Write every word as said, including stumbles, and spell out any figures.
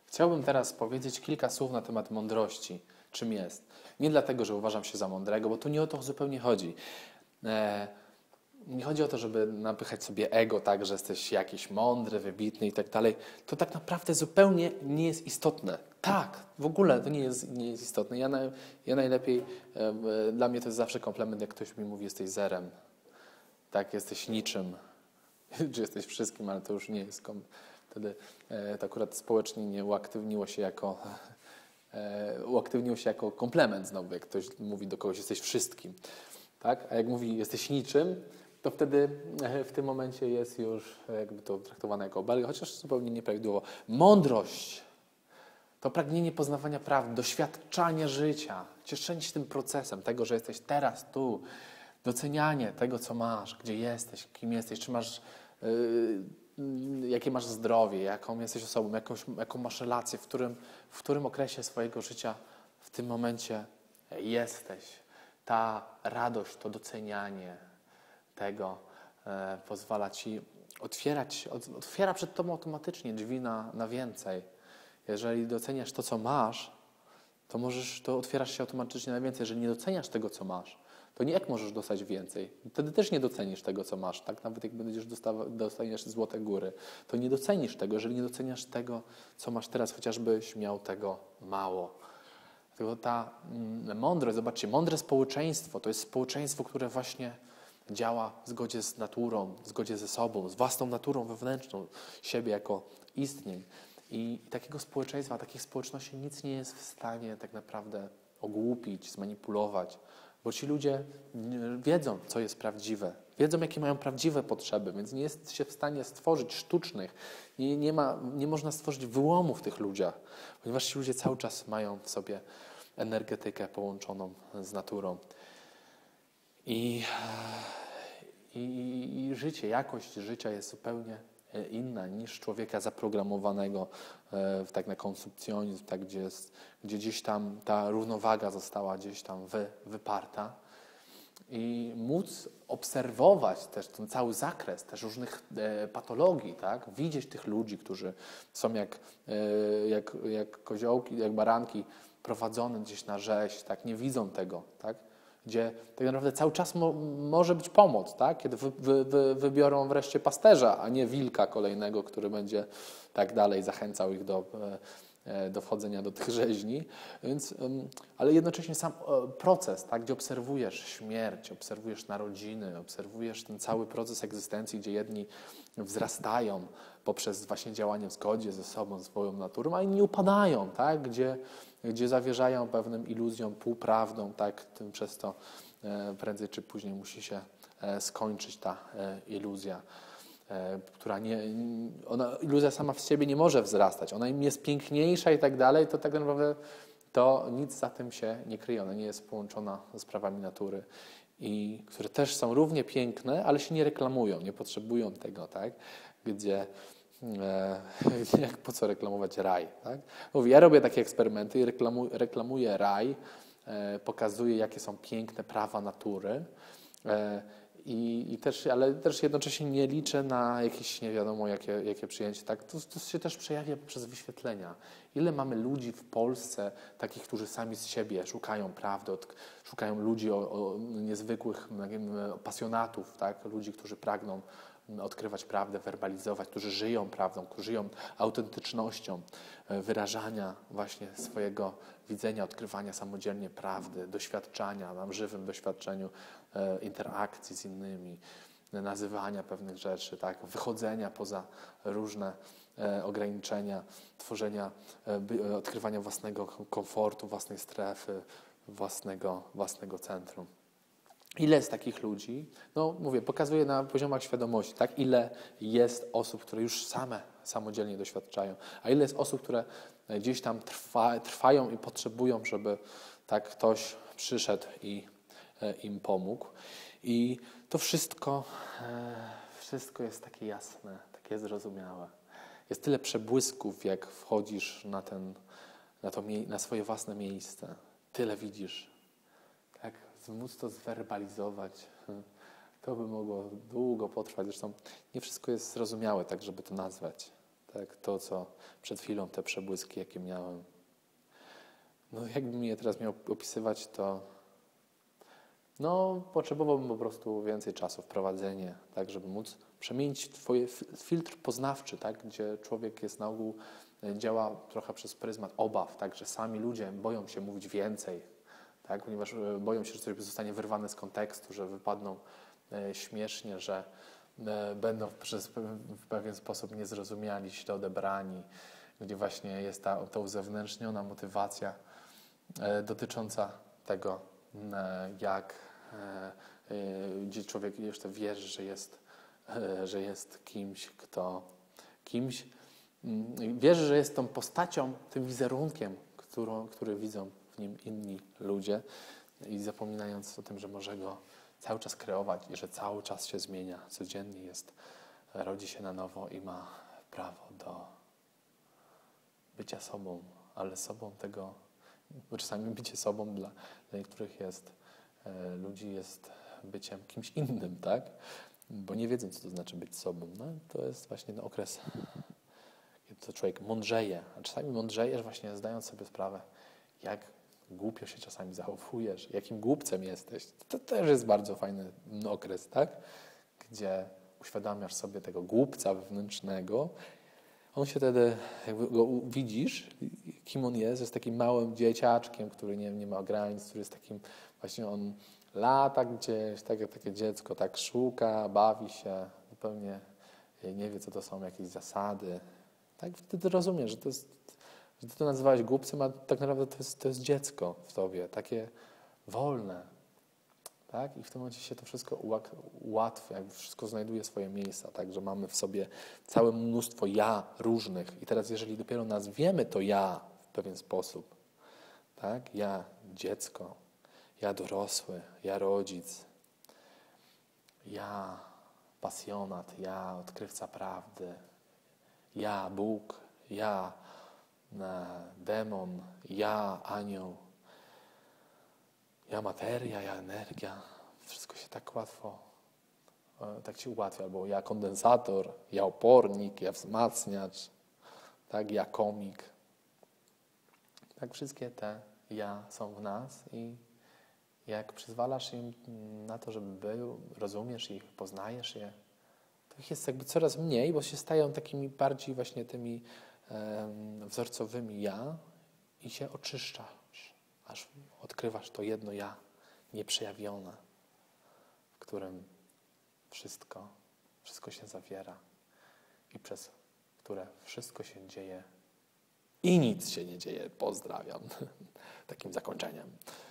Chciałbym teraz powiedzieć kilka słów na temat mądrości. Czym jest? Nie dlatego, że uważam się za mądrego, bo tu nie o to zupełnie chodzi. E, nie chodzi o to, żeby napychać sobie ego, tak, że jesteś jakiś mądry, wybitny i tak dalej. To tak naprawdę zupełnie nie jest istotne. Tak, w ogóle to nie jest, nie jest istotne. Ja, na, ja najlepiej, e, dla mnie to jest zawsze komplement, jak ktoś mi mówi, jesteś zerem. Tak, jesteś niczym. Czy jesteś wszystkim, ale to już nie jest kom... Wtedy e, to akurat społecznie nie uaktywniło się jako e, uaktywniło się jako komplement znowu, jak ktoś mówi do kogoś, jesteś wszystkim. Tak? A jak mówi, jesteś niczym, to wtedy e, w tym momencie jest już jakby to traktowane jako obelga, chociaż zupełnie nieprawidłowo. Mądrość to pragnienie poznawania prawdy, doświadczanie życia, cieszenie się tym procesem, tego, że jesteś teraz tu, docenianie tego, co masz, gdzie jesteś, kim jesteś, czy masz, yy, jakie masz zdrowie, jaką jesteś osobą, jakąś, jaką masz relację, w którym, w którym okresie swojego życia w tym momencie jesteś. Ta radość, to docenianie tego e, pozwala Ci otwierać, otwiera przed Tobą automatycznie drzwi na, na więcej. Jeżeli doceniasz to, co masz, to możesz, to otwierasz się automatycznie na więcej. Jeżeli nie doceniasz tego, co masz, to nie jak możesz dostać więcej. Wtedy też nie docenisz tego, co masz. Tak? Nawet jak będziesz dostawa, dostaniesz złote góry, to nie docenisz tego, jeżeli nie doceniasz tego, co masz teraz, chociażbyś miał tego mało. Dlatego ta mm, mądrość, zobaczcie, mądre społeczeństwo to jest społeczeństwo, które właśnie działa w zgodzie z naturą, w zgodzie ze sobą, z własną naturą wewnętrzną, siebie jako istnień. I takiego społeczeństwa, takich społeczności nic nie jest w stanie tak naprawdę ogłupić, zmanipulować, bo ci ludzie wiedzą, co jest prawdziwe, wiedzą, jakie mają prawdziwe potrzeby, więc nie jest się w stanie stworzyć sztucznych, nie, nie, ma, nie można stworzyć wyłomów w tych ludziach, ponieważ ci ludzie cały czas mają w sobie energetykę połączoną z naturą. I, i, i życie, jakość życia jest zupełnie inna niż człowieka zaprogramowanego w, tak na konsumpcjonizm, tak, gdzie, jest, gdzie gdzieś tam ta równowaga została gdzieś tam wy, wyparta. I móc obserwować też ten cały zakres też różnych e, patologii, tak? Widzieć tych ludzi, którzy są jak, e, jak, jak koziołki, jak baranki prowadzone gdzieś na rzeź, tak? Nie widzą tego, tak? Gdzie tak naprawdę cały czas mo, może być pomoc, tak? Kiedy wy, wy, wy, wybiorą wreszcie pasterza, a nie wilka kolejnego, który będzie tak dalej zachęcał ich do, do wchodzenia do tych rzeźni. Więc, ale jednocześnie sam proces, tak? Gdzie obserwujesz śmierć, obserwujesz narodziny, obserwujesz ten cały proces egzystencji, gdzie jedni wzrastają poprzez właśnie działanie w zgodzie ze sobą, swoją naturą, a inni upadają, tak? Gdzie gdzie zawierzają pewnym iluzjom, półprawdą, tak, tym przez to e, prędzej czy później musi się e, skończyć ta e, iluzja, e, która nie, ona, iluzja sama w siebie nie może wzrastać, ona im jest piękniejsza i tak dalej, to tak naprawdę to nic za tym się nie kryje, ona nie jest połączona ze sprawami natury, i które też są równie piękne, ale się nie reklamują, nie potrzebują tego, tak, gdzie jak po co reklamować raj, tak? Mówię, ja robię takie eksperymenty i reklamuję, reklamuję raj, e, pokazuję, jakie są piękne prawa natury, e, i, i też, ale też jednocześnie nie liczę na jakieś nie wiadomo jakie, jakie przyjęcie. Tak? To, to się też przejawia poprzez wyświetlenia. Ile mamy ludzi w Polsce, takich, którzy sami z siebie szukają prawdy, od, szukają ludzi o, o niezwykłych wiem, pasjonatów, tak? Ludzi, którzy pragną odkrywać prawdę, werbalizować, którzy żyją prawdą, którzy żyją autentycznością, wyrażania właśnie swojego widzenia, odkrywania samodzielnie prawdy, doświadczania, na żywym doświadczeniu interakcji z innymi, nazywania pewnych rzeczy, tak, wychodzenia poza różne ograniczenia, tworzenia, odkrywania własnego komfortu, własnej strefy, własnego, własnego centrum. Ile jest takich ludzi? No mówię, pokazuję na poziomach świadomości, tak? Ile jest osób, które już same samodzielnie doświadczają, a ile jest osób, które gdzieś tam trwa, trwają i potrzebują, żeby tak ktoś przyszedł i e, im pomógł. I to wszystko, e, wszystko jest takie jasne, takie zrozumiałe. Jest tyle przebłysków, jak wchodzisz na, ten, na, to, na swoje własne miejsce. Tyle widzisz. Tak? Móc to zwerbalizować, to by mogło długo potrwać. Zresztą nie wszystko jest zrozumiałe, tak żeby to nazwać. Tak, to, co przed chwilą, te przebłyski, jakie miałem. No jakbym je teraz miał opisywać, to no potrzebowałbym po prostu więcej czasu, wprowadzenie, tak, żeby móc przemienić twoje filtr poznawczy, tak, gdzie człowiek jest na ogół, działa trochę przez pryzmat obaw, tak, że sami ludzie boją się mówić więcej, tak, ponieważ boją się, że coś zostanie wyrwane z kontekstu, że wypadną e, śmiesznie, że e, będą przez, w pewien sposób niezrozumiali, źle odebrani, gdzie właśnie jest ta, ta uzewnętrzniona motywacja e, dotycząca tego, e, jak e, e, gdzie człowiek jeszcze wierzy, że jest, e, że jest kimś, kto kimś, mm, wierzy, że jest tą postacią, tym wizerunkiem, którą, który widzą w nim inni ludzie i zapominając o tym, że może go cały czas kreować i że cały czas się zmienia, codziennie jest, rodzi się na nowo i ma prawo do bycia sobą, ale sobą tego, bo czasami bycie sobą dla, dla niektórych jest, e, ludzi jest byciem kimś innym, tak? Bo nie wiedzą, co to znaczy być sobą. No, to jest właśnie ten okres, kiedy to człowiek mądrzeje, a czasami mądrzejesz właśnie zdając sobie sprawę, jak głupio się czasami zachowujesz, jakim głupcem jesteś. To też jest bardzo fajny okres, tak? Gdzie uświadamiasz sobie tego głupca wewnętrznego. On się wtedy, jakby go widzisz, kim on jest, jest takim małym dzieciaczkiem, który nie, nie ma granic, który jest takim, właśnie on lata gdzieś, tak jak takie dziecko, tak szuka, bawi się, zupełnie nie wie, co to są jakieś zasady. Tak wtedy rozumiesz, że to jest, że ty to nazywałeś głupcem, a tak naprawdę to jest, to jest dziecko w tobie, takie wolne. Tak? I w tym momencie się to wszystko ułatwia, jakby wszystko znajduje swoje miejsca, tak? Że mamy w sobie całe mnóstwo ja różnych. I teraz jeżeli dopiero nazwiemy to ja w pewien sposób, tak? Ja dziecko, ja dorosły, ja rodzic, ja pasjonat, ja odkrywca prawdy, ja Bóg, ja e, demon, ja anioł, ja materia, ja energia. Wszystko się tak łatwo, e, tak się ułatwia. Albo ja kondensator, ja opornik, ja wzmacniacz, tak, ja komik. Tak, wszystkie te ja są w nas i jak przyzwalasz im na to, żeby był, rozumiesz ich, poznajesz je, to ich jest jakby coraz mniej, bo się stają takimi bardziej właśnie tymi um, wzorcowymi ja i się oczyszczasz, aż odkrywasz to jedno ja, nieprzejawione, w którym wszystko, wszystko się zawiera i przez które wszystko się dzieje i nic się nie dzieje. Pozdrawiam. Takim zakończeniem.